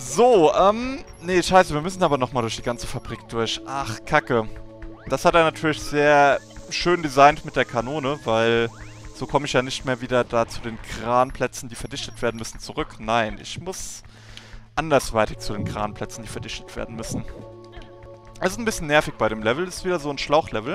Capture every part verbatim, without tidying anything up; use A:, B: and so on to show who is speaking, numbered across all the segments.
A: So, ähm, nee, scheiße, wir müssen aber nochmal durch die ganze Fabrik durch. Ach, Kacke. Das hat er natürlich sehr schön designt mit der Kanone, weil so komme ich ja nicht mehr wieder da zu den Kranplätzen, die verdichtet werden müssen, zurück. Nein, ich muss andersweitig zu den Kranplätzen, die verdichtet werden müssen. Es ist ein bisschen nervig bei dem Level, das ist wieder so ein Schlauchlevel.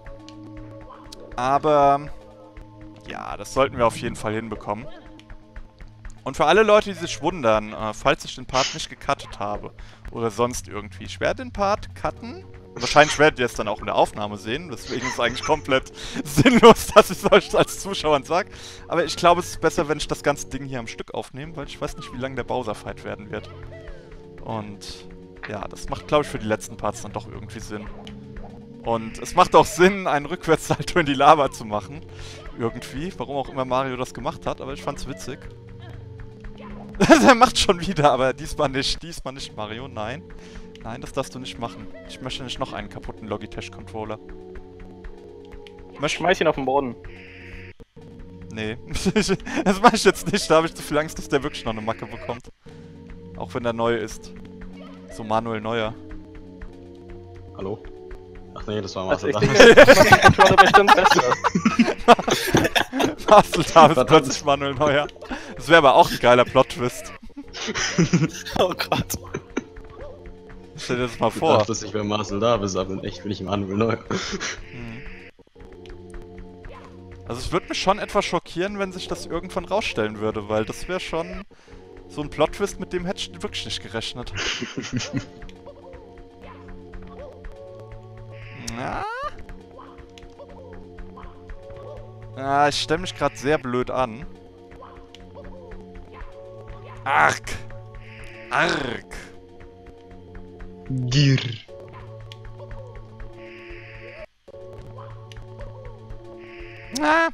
A: Aber ja, das sollten wir auf jeden Fall hinbekommen. Und für alle Leute, die sich wundern, äh, falls ich den Part nicht gecuttet habe oder sonst irgendwie, ich werde den Part cutten. Wahrscheinlich werdet ihr es dann auch in der Aufnahme sehen, deswegen ist es eigentlich komplett sinnlos, dass ich es euch als Zuschauern sage. Aber ich glaube, es ist besser, wenn ich das ganze Ding hier am Stück aufnehme, weil ich weiß nicht, wie lange der Bowser-Fight werden wird. Und ja, das macht, glaube ich, für die letzten Parts dann doch irgendwie Sinn. Und es macht auch Sinn, einen Rückwärtssalto in die Lava zu machen. Irgendwie, warum auch immer Mario das gemacht hat, aber ich fand's witzig. Der macht schon wieder, aber diesmal nicht. Diesmal nicht, Mario. Nein. Nein, das darfst du nicht machen. Ich möchte nicht noch einen kaputten Logitech-Controller.
B: Ich schmeiß ihn auf den Boden.
A: Nee. Das mache ich jetzt nicht. Da habe ich zu viel Angst, dass der wirklich noch eine Macke bekommt. Auch wenn der neu ist. So Manuel Neuer.
C: Hallo? Ach nee, das war Marcel
B: Also ich war bestimmt besser.
A: Marcel Davis plötzlich Manuel Neuer. Das wäre aber auch ein geiler Plot-Twist.
B: Oh Gott.
A: Stell dir das mal
C: Ich
A: vor.
C: dachte, ich wäre Marcel Davis, aber in echt bin ich Manuel Neuer.
A: Hm. Also es würde mich schon etwas schockieren, wenn sich das irgendwann rausstellen würde, weil das wäre schon so ein Plot-Twist, mit dem hätte ich wirklich nicht gerechnet. Na? Ah, ich stelle mich gerade sehr blöd an. Arg! Arg!
C: Gier.
A: Ah.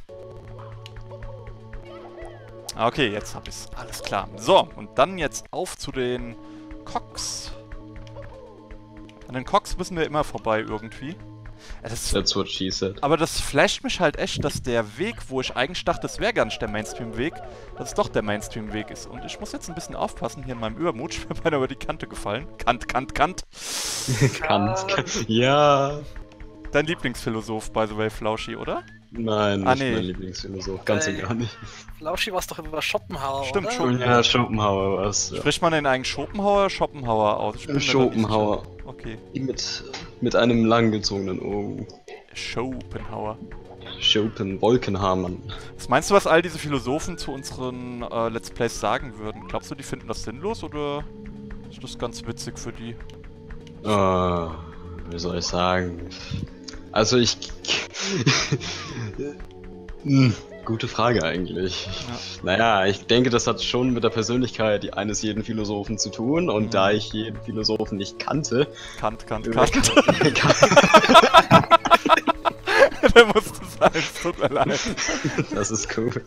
A: Okay, jetzt hab ich's. Alles klar. So, und dann jetzt auf zu den Cox. An den Cox müssen wir immer vorbei irgendwie. Das,
C: That's what she said.
A: aber das flasht mich halt echt, dass der Weg, wo ich eigentlich dachte, das wäre gar nicht der Mainstream-Weg, dass es doch der Mainstream-Weg ist. Und ich muss jetzt ein bisschen aufpassen hier in meinem Übermut. Ich bin beinahe über die Kante gefallen. Kant, Kant, Kant.
C: Kant. Ja.
A: Dein Lieblingsphilosoph, by the way, Flauschi, oder?
C: Nein,
A: Ah,
C: nicht
A: nee.
C: mein Lieblingsphilosoph. Ganz
D: Ey.
C: und gar nicht.
D: Flauschi war's doch über Schopenhauer,
A: Stimmt,
D: oder?
A: schon.
C: Ja, Schopenhauer war's. Ja.
A: Spricht man den eigentlich Schopenhauer oder Schopenhauer aus? Ich bin mir da nicht
C: Schopenhauer.
A: sicher. Okay.
C: Mit, mit einem langgezogenen O.
A: Schopenhauer.
C: Schopen, Wolkenhamann.
A: Was meinst du, was all diese Philosophen zu unseren äh, Let's Plays sagen würden? Glaubst du, die finden das sinnlos oder ist das ganz witzig für die?
C: Ah, wie soll ich sagen? Also ich... hm, gute Frage eigentlich.
A: Ja.
C: Naja, ich denke, das hat schon mit der Persönlichkeit eines jeden Philosophen zu tun. Und
A: Mhm.
C: da ich jeden Philosophen nicht kannte...
A: Kant, Kant,
C: äh,
A: Kant. Der musste sein, es tut mir leid.
C: Das ist cool.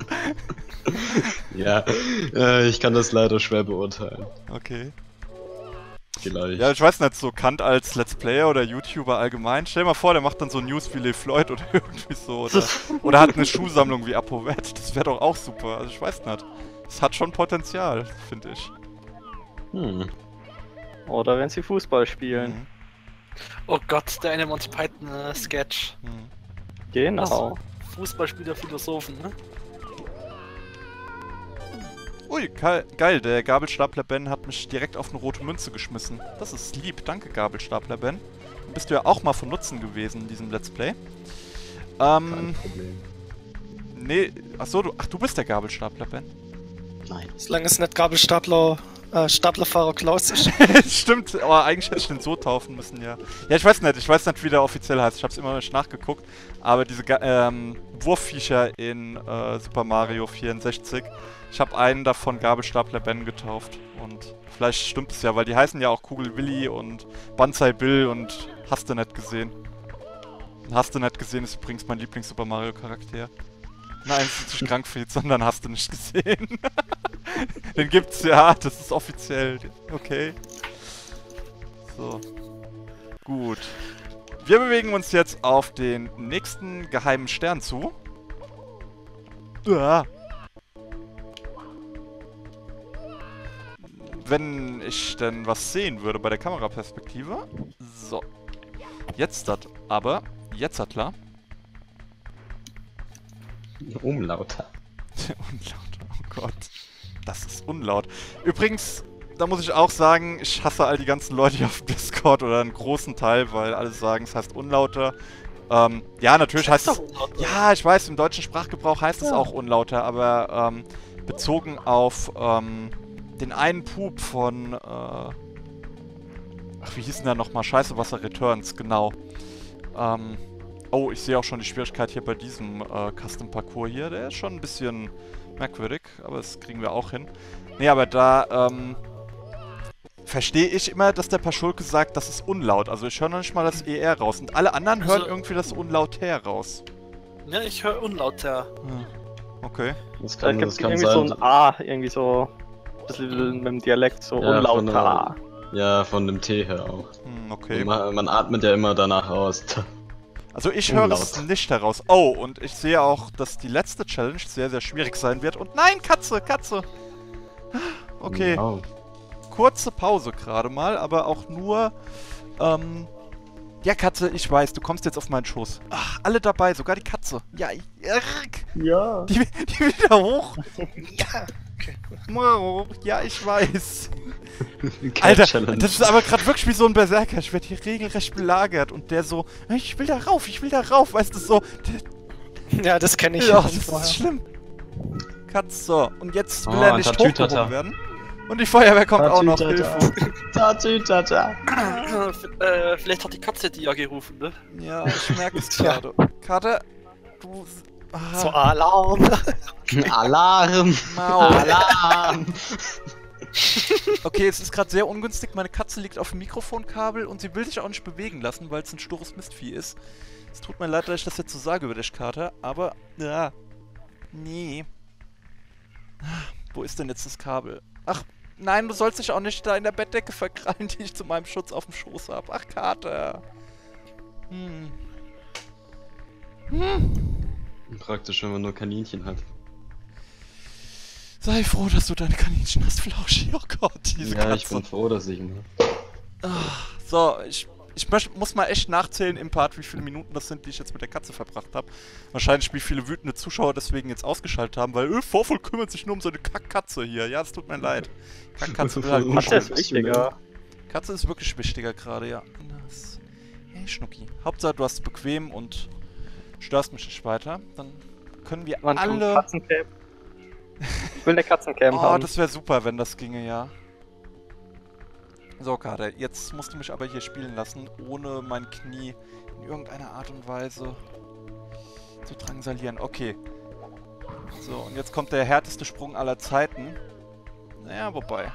C: Ja, äh, ich kann das leider schwer beurteilen.
A: Okay.
C: Vielleicht.
A: Ja, ich weiß nicht, so Kant als Let's Player oder YouTuber allgemein. Stell dir mal vor, der macht dann so News wie Le Floyd oder irgendwie so. Oder, oder hat eine Schuhsammlung wie Apovet. Das wäre doch auch super. Also ich weiß nicht. Es hat schon Potenzial, finde ich.
C: Hm.
B: Oder wenn sie Fußball spielen.
A: Mhm.
D: Oh Gott, der eine Monty Python äh, Sketch.
A: Mhm.
B: Genau.
D: Fußballspieler, Philosophen, ne?
A: Ui, ge geil, der Gabelstapler Ben hat mich direkt auf eine rote Münze geschmissen. Das ist lieb, danke Gabelstapler Ben. Dann bist du ja auch mal von Nutzen gewesen in diesem Let's Play.
C: Kein
A: Ähm,
C: Problem.
A: nee, achso, du, ach, du bist der Gabelstapler Ben.
C: Nein.
E: Solange es nicht Gabelstapler, äh, Staplerfahrer Klaus ist.
A: Stimmt, aber eigentlich hätte ich den so taufen müssen, ja. Ja, ich weiß nicht, ich weiß nicht, wie der offiziell heißt, ich hab's immer noch nicht nachgeguckt. Aber diese Ga ähm, Wurfviecher in äh, Super Mario vierundsechzig, ich habe einen davon Gabelstapler Ben getauft. Und vielleicht stimmt es ja, weil die heißen ja auch Kugel Willi und Banzai Bill und hast du nicht gesehen. Hast du nicht gesehen ist übrigens mein Lieblings-Super Mario-Charakter. Nein, es ist nicht Krankfried, sondern hast du nicht gesehen. Den gibt's ja, das ist offiziell. Okay. So. Gut. Wir bewegen uns jetzt auf den nächsten geheimen Stern zu. Ah. wenn ich denn was sehen würde bei der Kameraperspektive. So. Jetzt das. Aber, jetzt hat klar.
C: Umlauter.
A: Unlaut, oh Gott. Das ist unlaut. Übrigens, da muss ich auch sagen, ich hasse all die ganzen Leute hier auf Discord oder einen großen Teil, weil alle sagen, es heißt unlauter. Ähm, ja, natürlich heißt es... Ja, ich weiß, im deutschen Sprachgebrauch heißt es auch unlauter, aber ähm, bezogen auf ähm, den einen Pup von... Äh, ach, wie hieß denn der nochmal? Scheiße, Wasser Returns, genau. Ähm... Oh, ich sehe auch schon die Schwierigkeit hier bei diesem äh, Custom-Parcours hier. Der ist schon ein bisschen merkwürdig, aber das kriegen wir auch hin. Nee, aber da ähm, verstehe ich immer, dass der Paschulke sagt, das ist unlaut. Also ich höre noch nicht mal das E R raus. Und alle anderen hören
D: Also-
A: irgendwie das Unlaut-Her raus.
D: Ja, ich höre unlauter.
A: Hm. Okay.
C: Das
B: Da
C: kann,
B: gibt
C: das
B: es
C: kann
B: irgendwie
C: sein.
B: so ein A, irgendwie so ein bisschen mit dem Dialekt, so
C: Ja, von
B: unlauter
C: der-
B: A.
C: Ja, von dem T her auch.
A: Hm, okay.
C: Man, man atmet ja immer danach aus.
A: Also ich höre es
C: Unlaut.
A: nicht heraus. Oh, und ich sehe auch, dass die letzte Challenge sehr, sehr schwierig sein wird. Und nein, Katze, Katze! Okay.
C: Wow.
A: Kurze Pause gerade mal, aber auch nur, ähm... Ja, Katze, ich weiß, du kommst jetzt auf meinen Schoß. Ach, alle dabei, sogar die Katze. Ja, ich- Irk.
B: Ja.
A: Die, die wieder hoch. Ja. Wow, ja, ich weiß. Alter,
C: Challenge.
A: das ist aber gerade wirklich wie so ein Berserker. Ich werde hier regelrecht belagert. Und der so, ich will da rauf, ich will da rauf. Weißt du, so... Der,
E: Ja, das kenne ich
A: ja,
E: von
A: das
E: vorher.
A: ist schlimm. Katz, so. Und jetzt will
C: Oh,
A: er nicht
C: Tatütata.
A: hochgehoben werden. Und die Feuerwehr kommt auch noch. Hilfe.
C: Tatütata.
D: äh, vielleicht hat die Katze die ja gerufen, ne?
A: Ja, ich merke es
E: Tja.
A: gerade. Kater, du... Ah,
E: So Alarm.
C: Alarm!
A: Mau.
C: Alarm!
A: Okay, es ist gerade sehr ungünstig. Meine Katze liegt auf dem Mikrofonkabel und sie will sich auch nicht bewegen lassen, weil es ein stures Mistvieh ist. Es tut mir leid, dass ich das jetzt so sage über dich, Kater, aber... Ja. Nee. Wo ist denn jetzt das Kabel? Ach, nein, du sollst dich auch nicht da in der Bettdecke verkrallen, die ich zu meinem Schutz auf dem Schoß habe. Ach, Kater. Hm. Hm.
C: Praktisch, wenn man nur Kaninchen hat.
A: Sei froh, dass du deine Kaninchen hast, Flauschi. Oh Gott, diese
C: Ja,
A: Katze.
C: ich bin froh, dass ich ihn
A: So, ich, ich möcht, muss mal echt nachzählen im Part, wie viele Minuten das sind, die ich jetzt mit der Katze verbracht habe. Wahrscheinlich, wie viele wütende Zuschauer deswegen jetzt ausgeschaltet haben, weil, öh, Vorfall kümmert sich nur um so eine Kackkatze hier. Ja, es tut mir leid. Kackkatze will halt
B: Katze ist
A: kuscheln.
B: wichtiger.
A: Katze ist wirklich wichtiger gerade, ja. Das, hey, Schnucki. Hauptsache, du hast es bequem und störst mich nicht weiter. Dann können wir
B: Man kann
A: alle...
B: Katzencam. Ich will eine Katzencam
A: Oh,
B: haben.
A: das wäre super, wenn das ginge, ja. So, Kader, jetzt musst du mich aber hier spielen lassen, ohne mein Knie in irgendeiner Art und Weise zu drangsalieren. Okay. So, und jetzt kommt der härteste Sprung aller Zeiten. Naja, wobei.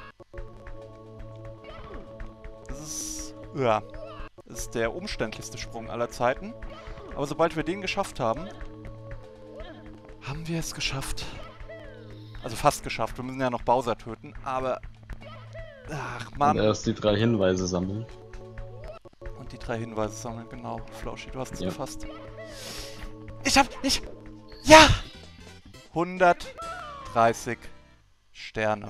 A: Das ist... Ja. Das ist der umständlichste Sprung aller Zeiten. Aber sobald wir den geschafft haben, haben wir es geschafft. Also fast geschafft. Wir müssen ja noch Bowser töten, aber... Ach, Mann.
C: Und erst die drei Hinweise sammeln.
A: Und die drei Hinweise sammeln, genau. Flauschi, du hast es
C: Ja.
A: gefasst. Ich hab... Ich... Ja! hundertdreißig Sterne.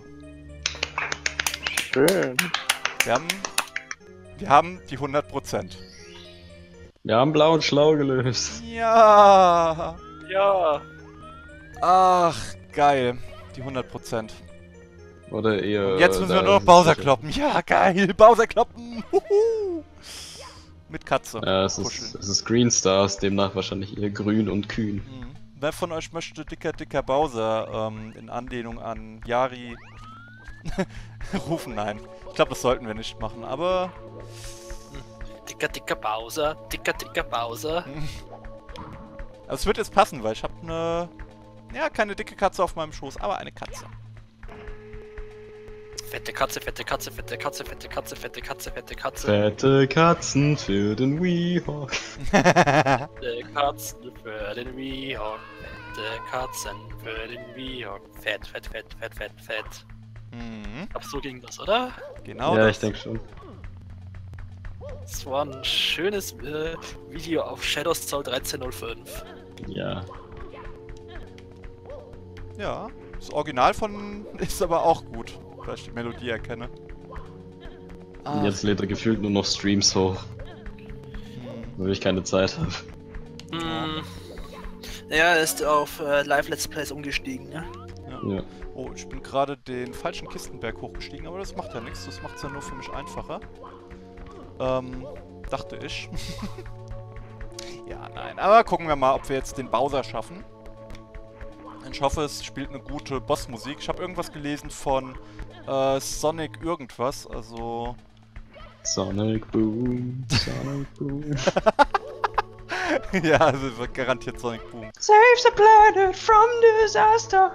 B: Schön.
A: Wir haben... Wir haben die hundert Prozent.
C: Wir haben blau und schlau gelöst.
A: Ja!
D: Ja.
A: Ach, geil. Die hundert Prozent.
C: Oder eher.
A: Und jetzt müssen wir
C: da
A: nur noch
C: ist
A: Bowser
C: sicher.
A: kloppen. Ja, geil. Bowser kloppen. Huhu. Mit Katze.
C: Ja, es ist,
A: Kuscheln.
C: es ist Green Stars, demnach wahrscheinlich eher grün und kühn.
A: Mhm. Wer von euch möchte dicker, dicker Bowser ähm, in Anlehnung an Yari rufen? Nein. Ich glaube, das sollten wir nicht machen, aber...
D: Dicker, dicker Bowser. Dicker, dicker Bowser.
A: Aber es wird jetzt passen, weil ich habe eine... Ja, keine dicke Katze auf meinem Schoß, aber eine Katze.
D: Fette Katze, fette Katze, fette Katze, fette Katze, fette Katze, fette Katze.
C: Fette Katzen für den Weehawk.
D: Fette Katzen für den Weehawk. Fette Katzen für den Weehawk. Fett, fett, fett, fett, fett, fett.
A: Mhm.
D: Aber so ging das, oder?
A: Genau
C: Ja,
A: das.
C: ich denke schon.
D: Das war ein schönes äh, Video auf Shadows Soul dreizehn null fünf.
C: Ja.
A: Ja, das Original von ist aber auch gut. weil ich die Melodie erkenne.
C: Und jetzt lädt er gefühlt nur noch Streams hoch, weil ich keine Zeit habe.
D: Hm. Ja, er ist auf äh, Live-Let's Plays umgestiegen, ne?
A: Ja.
C: Ja.
A: Oh, ich bin gerade den falschen Kistenberg hochgestiegen, aber das macht ja nichts. Das macht es ja nur für mich einfacher. Ähm, dachte ich. Ja, nein. Aber gucken wir mal, ob wir jetzt den Bowser schaffen. Ich hoffe, es spielt eine gute Bossmusik. Ich habe irgendwas gelesen von äh, Sonic irgendwas, also...
C: Sonic Boom, Sonic Boom.
A: Ja, also es wird garantiert Sonic Boom.
C: Save the planet from disaster.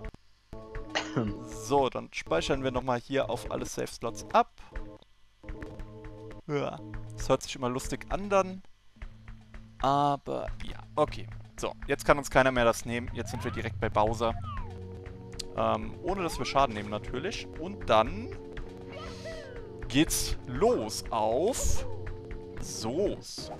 A: So, dann speichern wir nochmal hier auf alle Save-Slots ab. Ja, das hört sich immer lustig an dann. Aber ja, okay. So, jetzt kann uns keiner mehr das nehmen. Jetzt sind wir direkt bei Bowser. Ähm, ohne dass wir Schaden nehmen natürlich. Und dann geht's los auf Soos.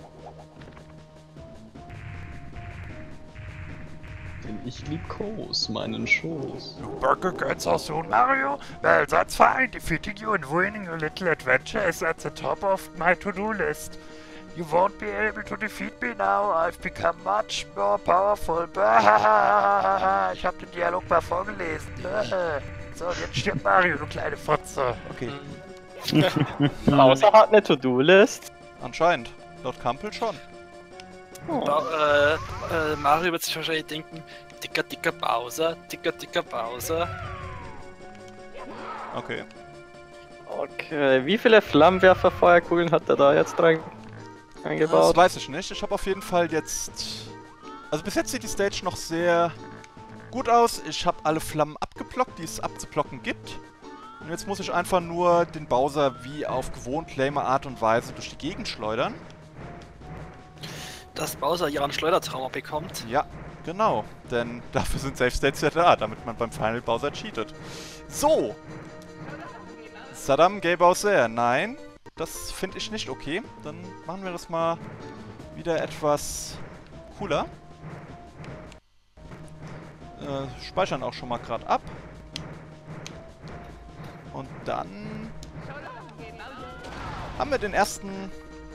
C: Denn ich liebkos meinen Schoß.
F: Burger Girls also Mario? Well, that's fine. Defeating you and winning a little adventure is at the top of my to-do list. You won't be able to defeat me now. I've become much more powerful. Ich hab den Dialog mal vorgelesen. So, jetzt stirbt Mario, du kleine Fotze.
A: Okay,
B: Außer hat eine To-Do-List.
A: anscheinend. Laut Kampel schon.
D: Ba äh, äh, Mario wird sich wahrscheinlich denken, dicker, dicker Bowser, dicker, dicker Bowser.
A: Okay.
B: Okay, wie viele Flammenwerfer-Feuerkugeln hat er da jetzt rein
A: Das
B: eingebaut?
A: weiß ich nicht. Ich habe auf jeden Fall jetzt... Also bis jetzt sieht die Stage noch sehr gut aus. Ich habe alle Flammen abgeblockt, die es abzublocken gibt. Und jetzt muss ich einfach nur den Bowser wie auf gewohnt lame Art und Weise durch die Gegend schleudern.
D: Dass Bowser ja einen Schleudertrauma bekommt.
A: Ja, genau. Denn dafür sind Safe States ja da, damit man beim Final Bowser cheatet. So! Saddam Gay Bowser. Nein, das finde ich nicht okay. Dann machen wir das mal wieder etwas cooler. Äh, speichern auch schon mal gerade ab. Und dann haben wir den ersten...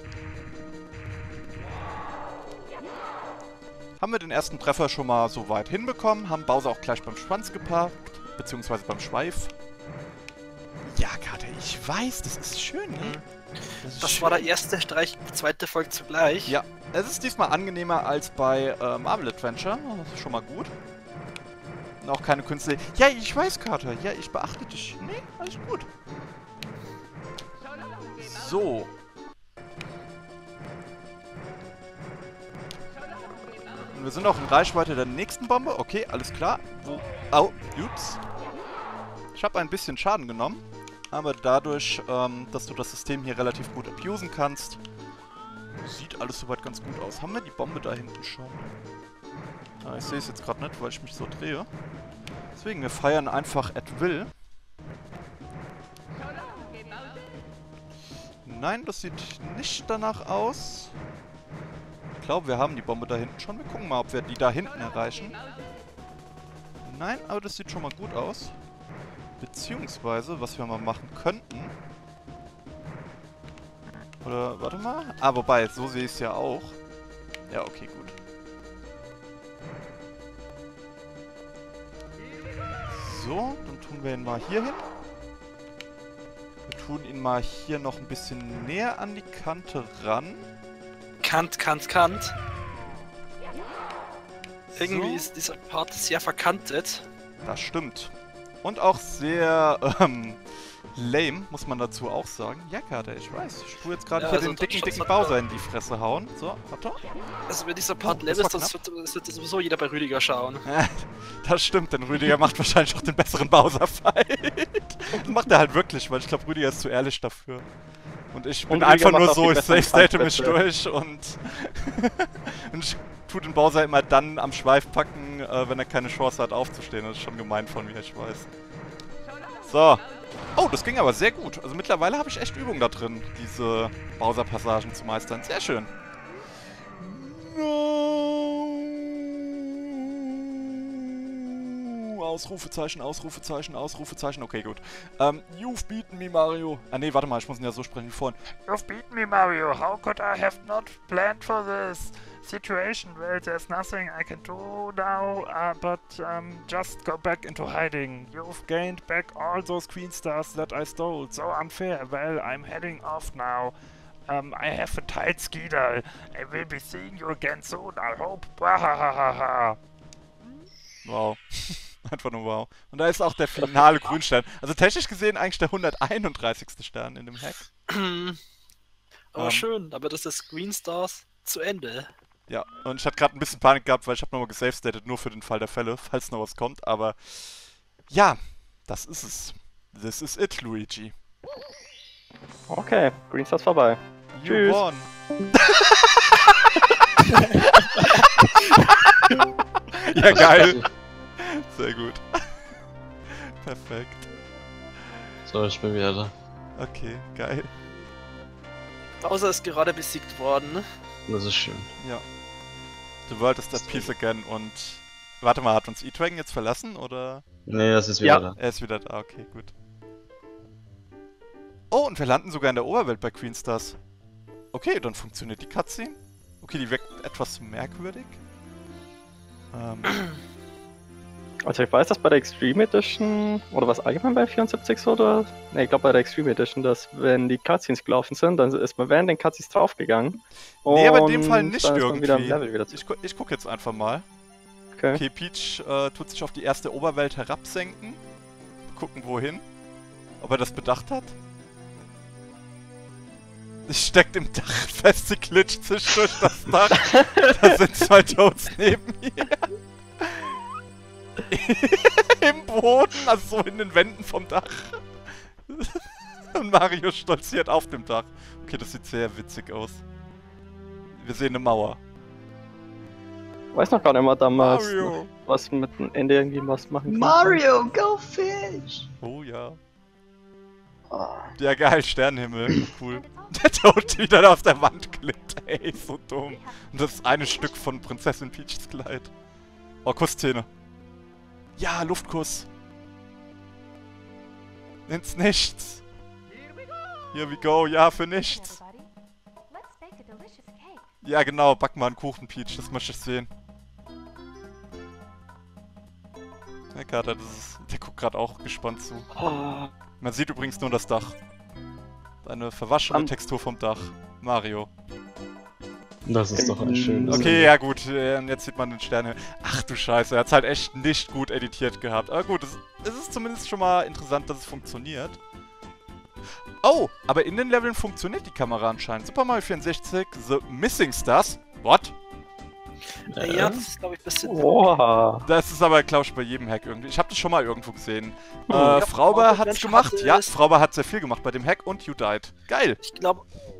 A: Haben wir den ersten Treffer schon mal so weit hinbekommen, haben Bowser auch gleich beim Schwanz geparkt, beziehungsweise beim Schweif. Ja, Kater, ich weiß, das ist schön, ne? Das, ist
D: Das
A: schön.
D: war der erste Streich, die zweite Folge zugleich.
A: Ja, es ist diesmal angenehmer als bei äh, Marvel Adventure, das ist schon mal gut. Und auch keine Künstler. Ja, ich weiß, Kater, ja, ich beachte dich. Nee, alles gut. So. Und wir sind auch in Reichweite der nächsten Bombe. Okay, alles klar. Wo? Au, ups. Ich habe ein bisschen Schaden genommen. Aber dadurch, ähm, dass du das System hier relativ gut abusen kannst, sieht alles soweit ganz gut aus. Haben wir die Bombe da hinten schon? Ah, ich sehe es jetzt gerade nicht, weil ich mich so drehe. Deswegen, wir feiern einfach at will. Nein, das sieht nicht danach aus. Ich glaube, wir haben die Bombe da hinten schon. Wir gucken mal, ob wir die da hinten erreichen. Nein, aber das sieht schon mal gut aus. Beziehungsweise, was wir mal machen könnten... Oder, warte mal. Ah, wobei, so sehe ich es ja auch. Ja, okay, gut. So, dann tun wir ihn mal hier hin. Wir tun ihn mal hier noch ein bisschen näher an die Kante ran.
D: Kant, Kant, Kant. Irgendwie
A: So.
D: ist dieser Part sehr verkantet.
A: Das stimmt. Und auch sehr, ähm, lame, muss man dazu auch sagen. Ja, Kater, ich weiß. Ich tue jetzt gerade
D: Ja,
A: hier
D: also
A: den dicken,
D: das-
A: dicken Bowser in die Fresse hauen. So, warte.
D: Also wenn dieser Part
A: Oh, das
D: level
A: war
D: ist, das wird, das wird sowieso jeder bei Rüdiger schauen.
A: Das stimmt, denn Rüdiger macht wahrscheinlich auch den besseren Bowser-Fight. Das macht er halt wirklich, weil ich glaube, Rüdiger ist zu ehrlich dafür. Und ich bin
B: Und Rüdiger
A: einfach nur
B: macht auch
A: so,
B: die
A: ich safe
B: besseren
A: state mich durch und, und ich tue den Bowser immer dann am Schweif packen, äh, wenn er keine Chance hat aufzustehen. Das ist schon gemein von mir, ich weiß. So. Oh, das ging aber sehr gut. Also mittlerweile habe ich echt Übung da drin, diese Bowser-Passagen zu meistern. Sehr schön. No. Ausrufezeichen, Ausrufezeichen, Ausrufezeichen. Okay, gut. Ähm, you've beaten me, Mario. Ah, nee, warte mal, ich muss ihn ja so sprechen wie vorhin.
F: You've beaten me, Mario. How could I have not planned for this situation? Well, there's nothing I can do now, uh, but um, just go back into hiding. You've gained back all those Queen Stars that I stole. So unfair. Well, I'm heading off now. Um, I have a tight Skeeter. I will be seeing you again soon, I hope. Wahahaha.
A: Wow. Einfach nur wow. Und da ist auch der finale Grünstern. Also technisch gesehen eigentlich der hunderteinunddreißigste Stern in dem Hack.
D: Aber
A: Ähm.
D: schön, aber das ist Green Stars zu Ende.
A: Ja, und ich hatte gerade ein bisschen Panik gehabt, weil ich habe nochmal gesavestatet, nur für den Fall der Fälle, falls noch was kommt. Aber ja, das ist es. This is it, Luigi.
B: Okay, Green Stars vorbei.
A: You
B: Tschüss.
A: won. Ja, geil. Sehr gut. Perfekt.
C: So, ich bin wieder da.
A: Okay, geil.
D: Bowser ist gerade besiegt worden.
C: Das ist schön.
A: Ja. The world is at peace again und... Warte mal, hat uns E-Dragon jetzt verlassen, oder?
C: Nee, das ist wieder
B: Ja.
C: da.
A: Er ist wieder da, okay, gut. Oh, und wir landen sogar in der Oberwelt bei Queen Stars. Okay, dann funktioniert die Cutscene. Okay, die wirkt etwas merkwürdig. Ähm...
B: Also ich weiß, dass bei der Extreme Edition, oder was allgemein bei vierundsiebzig so, oder? Ne, ich glaube bei der Extreme Edition, dass wenn die Cutscenes gelaufen sind, dann ist man während den Cutscenes draufgegangen.
A: Nee, aber in dem Fall
B: und
A: nicht
B: dann ist man
A: irgendwie.
B: Wieder im Level wieder
A: Ich, gu ich guck jetzt einfach mal.
B: okay.
A: Okay, Peach äh, tut sich auf die erste Oberwelt herabsenken. Gucken wohin. Ob er das bedacht hat. Sie steckt im Dach fest, sie glitscht sich durch das Dach. Da sind zwei Toads neben ihr. Im Boden, also so in den Wänden vom Dach. Und Mario stolziert auf dem Dach. Okay, das sieht sehr witzig aus. Wir sehen eine Mauer.
B: Ich weiß noch gar nicht mal damals,
A: Mario!
B: was mit dem Ende irgendwie was machen kann.
G: Mario, go fish!
A: Oh ja.
G: Oh.
A: Ja, geil, Sternenhimmel. Cool. Der Toad wieder auf der Wand klebt. Ey, so dumm. Und das ist ein Stück von Prinzessin Peaches Kleid. Oh, Kussszene. Ja, Luftkuss. Ins Nichts. Here we go. Ja, für nichts. Ja, genau. Back mal einen Kuchen, Peach. Das möchte ich sehen. Der Kater, das ist, der guckt gerade auch gespannt zu.
B: Oh,
A: Man sieht übrigens nur das Dach. Eine verwaschene
B: Am-
A: Textur vom Dach. Mario.
C: Das ist doch ein schönes.
A: Okay, ja gut, äh, und jetzt sieht man den Stern. Ach du Scheiße, er hat's halt echt nicht gut editiert gehabt. Aber gut, es, es ist zumindest schon mal interessant, dass es funktioniert. Oh, aber in den Leveln funktioniert die Kamera anscheinend. Super Mario vierundsechzig, The Missing Stars. What?
D: Ja, ja, das ist, glaube ich, ein bisschen...
B: Oha.
A: Das ist aber, glaube ich, bei jedem Hack irgendwie. Ich habe das schon mal irgendwo gesehen. Äh,
B: Ja,
A: Frauber
D: Frauber
A: hat's
D: Mensch
A: gemacht.
D: hatte
A: Ja,
D: es.
A: Frauber hat sehr viel gemacht bei dem Hack und You Died. Geil.
D: Ich glaube...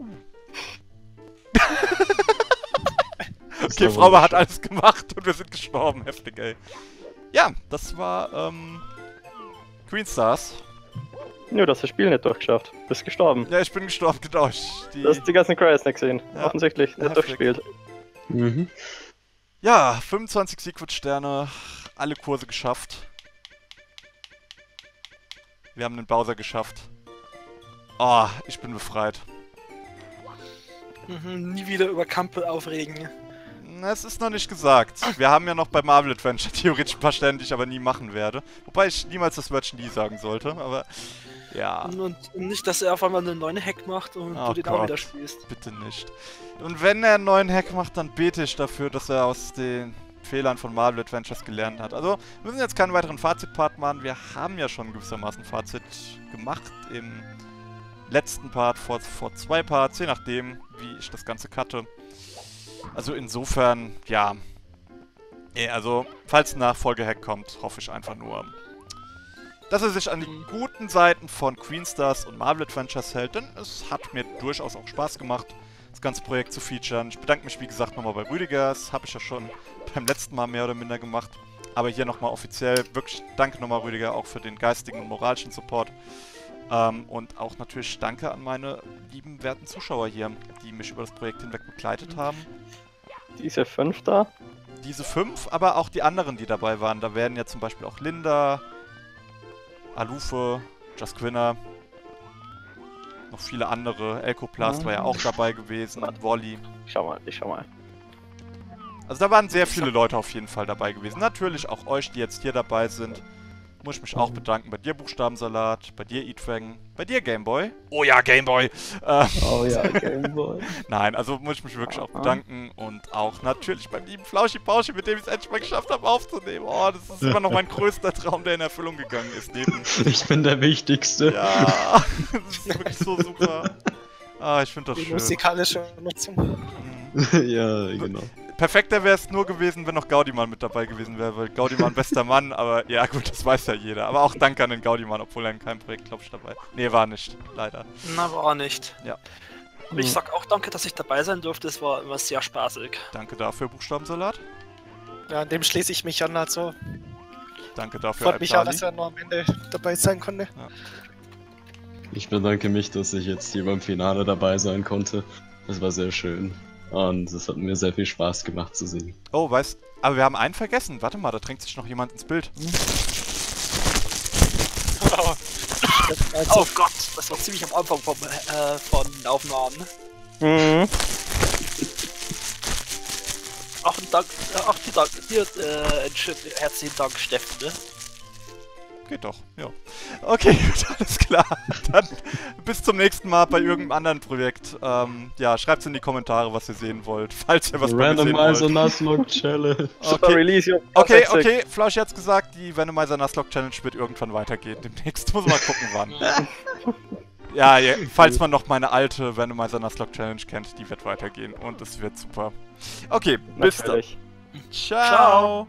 A: Okay, Frauber hat alles gemacht und wir sind gestorben. Heftig, ey. Ja, das war, ähm... Queen Stars.
B: Nö, du hast das Spiel nicht durchgeschafft. Bist gestorben.
A: Ja, ich bin gestorben, genau. Ich, die...
B: Du hast die ganzen Credits nicht gesehen.
A: Ja.
B: Offensichtlich,
A: Ja,
B: nicht durchgespielt.
C: Mhm.
A: Ja, fünfundzwanzig Secret-Sterne, alle Kurse geschafft. Wir haben den Bowser geschafft. Oh, ich bin befreit.
D: Mhm, nie wieder über Kampel aufregen.
A: Na, es ist noch nicht gesagt. Wir haben ja noch bei Marvel Adventure theoretisch ein paar Sterne, die ich aber nie machen werde. Wobei ich niemals das Wörtchen nie sagen sollte, aber ja.
D: Und, und nicht, dass er auf einmal einen neuen Hack macht und
A: Oh
D: du den
A: Gott.
D: auch wieder spielst.
A: Bitte nicht. Und wenn er einen neuen Hack macht, dann bete ich dafür, dass er aus den Fehlern von Marvel Adventures gelernt hat. Also, wir müssen jetzt keinen weiteren Fazitpart machen. Wir haben ja schon gewissermaßen Fazit gemacht im letzten Part, vor, vor zwei Parts, je nachdem, wie ich das Ganze cutte. Also insofern, ja. Nee, also, falls ein Nachfolgehack kommt, hoffe ich einfach nur, dass er sich an die guten Seiten von Queen Stars und Marvel Adventures hält, denn es hat mir durchaus auch Spaß gemacht, das ganze Projekt zu featuren. Ich bedanke mich, wie gesagt, nochmal bei Rüdiger. Das habe ich ja schon beim letzten Mal mehr oder minder gemacht. Aber hier nochmal offiziell, wirklich danke nochmal, Rüdiger, auch für den geistigen und moralischen Support. Ähm, und auch natürlich danke an meine lieben, werten Zuschauer hier, die mich über das Projekt hinweg begleitet haben.
B: Diese fünf da?
A: diese fünf, aber auch die anderen, die dabei waren. Da werden ja zum Beispiel auch Linda, Alufe, Jasquinner, noch viele andere. Elkoplast war ja auch dabei gewesen, Wolli.
B: Schau mal, ich schau mal.
A: Also da waren sehr viele Leute auf jeden Fall dabei gewesen. Natürlich auch euch, die jetzt hier dabei sind. Muss ich mich auch bedanken. Bei dir Buchstabensalat, bei dir Eatfang, bei dir Gameboy. Oh ja, Gameboy! Ähm,
C: Oh ja, Gameboy.
A: Nein, also muss ich mich wirklich auch bedanken. Und auch natürlich beim lieben Flauschi Pauschi, mit dem ich es endlich mal geschafft habe aufzunehmen. Oh, das ist immer noch mein größter Traum, der in Erfüllung gegangen ist. Neben
C: Ich bin der Wichtigste.
A: ja, das ist wirklich so super. Ah, ich finde das
E: Die
A: schön.
E: musikalische Nutzung.
C: Ja, genau.
A: Perfekter wäre es nur gewesen, wenn noch Gaudiman mit dabei gewesen wäre, weil Gaudiman bester Mann, aber ja gut, das weiß ja jeder. Aber auch danke an den Gaudiman, obwohl er in keinem Projekt, glaube ich, dabei. Nee, war nicht, leider.
D: Na, war nicht.
A: Ja.
D: Und ich sag auch danke, dass ich dabei sein durfte, es war immer sehr spaßig.
A: Danke dafür, Buchstabensalat.
E: Ja, dem schließe ich mich an, also
A: Danke dafür,
E: freut mich auch,
A: Alpali.
E: dass er noch am Ende dabei sein konnte.
C: Ich bedanke mich, dass ich jetzt hier beim Finale dabei sein konnte. Das war sehr schön. Und es hat mir sehr viel Spaß gemacht zu sehen.
A: Oh, weißt, aber wir haben einen vergessen. Warte mal, da drängt sich noch jemand ins Bild.
D: Oh Gott, das war ziemlich am Anfang vom, äh, von Aufnahmen.
B: Mhm.
D: Ach, und Dank, äh, ach, die Dank, dir, äh, einen schönen, herzlichen Dank, Steffen, ne?
A: Geht doch, ja. Okay, gut, alles klar. Dann bis zum nächsten Mal bei irgendeinem anderen Projekt. Ähm, ja, schreibt's in die Kommentare, was ihr sehen wollt, falls ihr was bei mir sehen
C: Randomizer
A: wollt.
C: Nuzlocke Challenge.
B: Super
A: Okay.
B: Release, Jungs.
A: Okay,
B: sechzig.
A: okay, Flausch hat's gesagt, die Randomizer Nuzlocke Challenge wird irgendwann weitergehen. Demnächst muss mal gucken, wann. Ja, ja, falls man noch meine alte Randomizer Nuzlocke Challenge kennt, die wird weitergehen und es wird super. Okay, bis dann.
B: Natürlich.
A: Ciao.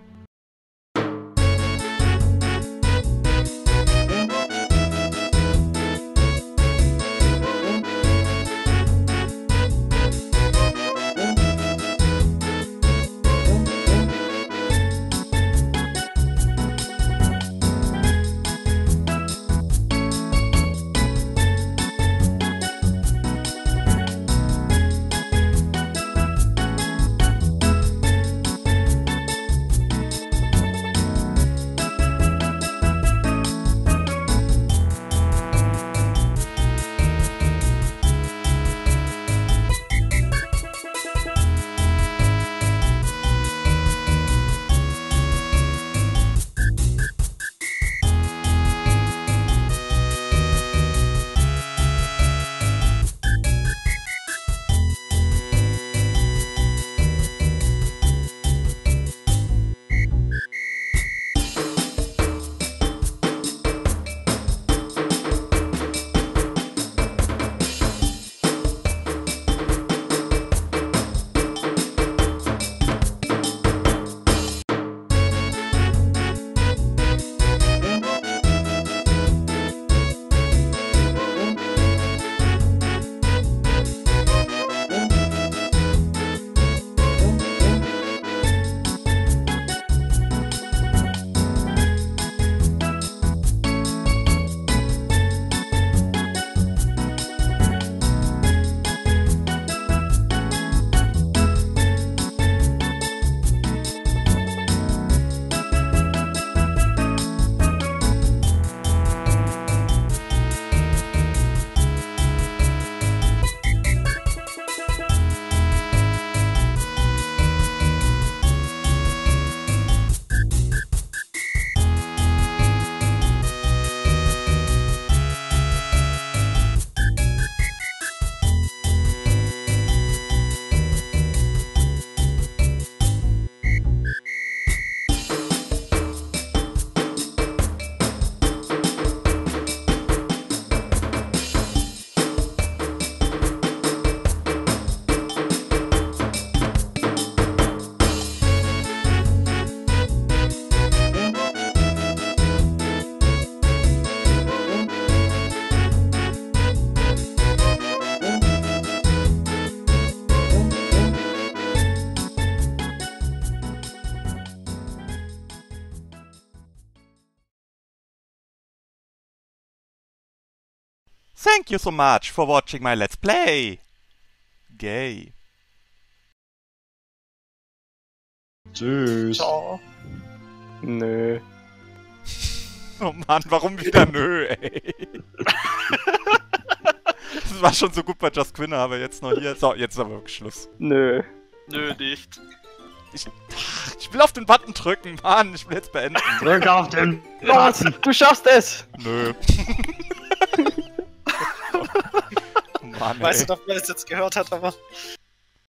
A: Thank you so much for watching my Let's Play. Gay.
C: Tschüss.
E: Ciao.
B: Nö.
A: Oh Mann, warum wieder nö, ey? Das war schon so gut bei Just Quinner, aber jetzt noch hier. So, jetzt ist aber wirklich Schluss.
B: Nö.
D: Nö, nicht.
A: Ich, ich will auf den Button drücken, Mann, ich will jetzt beenden.
C: Drück auf den
B: Los, du schaffst es!
A: Nö. Oh Mann,
E: Weißt
A: ey.
E: du noch, wer das jetzt gehört hat, aber